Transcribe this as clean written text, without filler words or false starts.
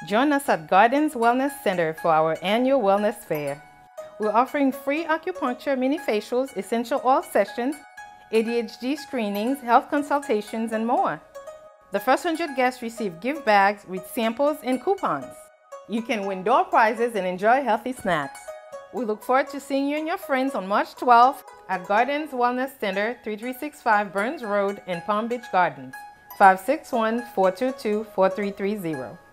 Join us at Gardens Wellness Center for our annual wellness fair. We're offering free acupuncture, mini facials, essential oil sessions, ADHD screenings, health consultations, and more. The first 100 guests receive gift bags with samples and coupons. You can win door prizes and enjoy healthy snacks. We look forward to seeing you and your friends on March 12th at Gardens Wellness Center, 3365 Burns Road in Palm Beach Gardens, 561-422-4330.